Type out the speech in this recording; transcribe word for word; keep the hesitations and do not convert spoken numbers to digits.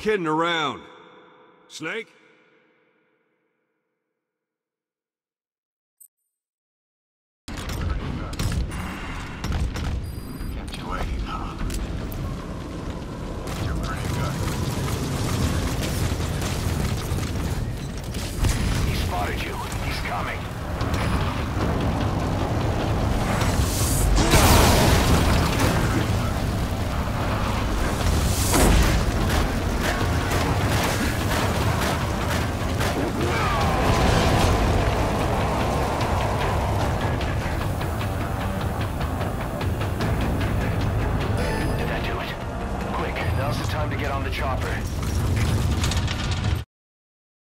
kidding around. Snake? Kept you waiting, huh? You're pretty good. He spotted you. He's coming. Did that do it? Quick, now's the time to get on the chopper.